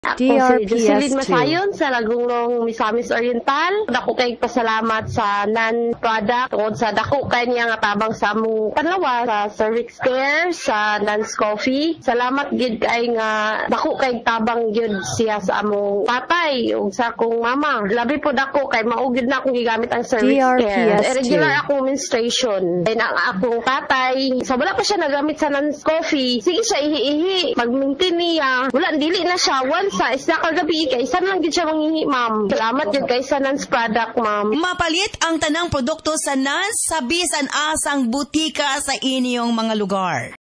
Ako si Jocelyn DRPS2. Masayon sa Lagungong Misamis Oriental. Dako kay pasalamat sa non-product tungod sa dako kay niya nga tabang sa among panlawa sa cervix care sa Nance Coffee. Salamat gid kay nga dako kay tabang gyud siya sa among tatay ug sa akong mama. Labi po dako kay mao gyud na akong gigamit ang cervix care. DRPS2. Irregular akong menstruation. Ay na akong tatay sa wala pa siya nagamit sa Nance Coffee. Sige siya ihi-ihi. Pag-maintain niya, wala dili na siya sa isda kagabi kay isa lang gid siya manghihi, ma'am. Salamat gyud kay sa Nance product, ma'am. Mapalit ang tanang produkto sa Nance sa bisan asang butika sa inyong mga lugar.